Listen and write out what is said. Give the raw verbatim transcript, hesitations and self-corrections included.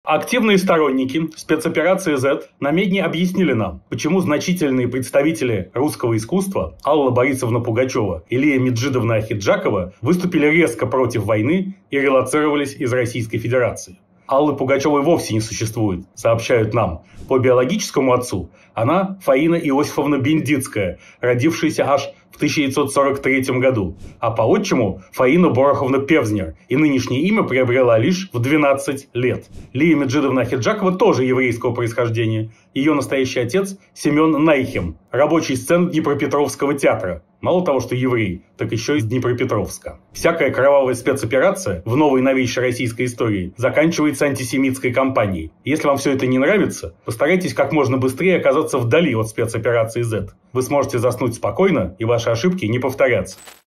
Активные сторонники спецоперации Z намедни объяснили нам, почему значительные представители русского искусства Алла Борисовна Пугачева и Лия Меджидовна Ахеджакова выступили резко против войны и релоцировались из Российской Федерации. Аллы Пугачевой вовсе не существует, сообщают нам. По биологическому отцу она Фаина Иосифовна Бендицкая, родившаяся аж в тысяча девятьсот сорок третьем году, а по отчиму Фаина Бороховна Певзнер, и нынешнее имя приобрела лишь в двенадцать лет. Лия Меджидовна Ахеджакова тоже еврейского происхождения. Ее настоящий отец Семен Найхем, рабочий сцен Днепропетровского театра. Мало того, что еврей, так еще из Днепропетровска. Всякая кровавая спецоперация в новой новейшей российской истории заканчивается антисемитской кампанией. Если вам все это не нравится, постарайтесь как можно быстрее оказаться вдали от спецоперации Z. Вы сможете заснуть спокойно, и ваши ошибки не повторятся.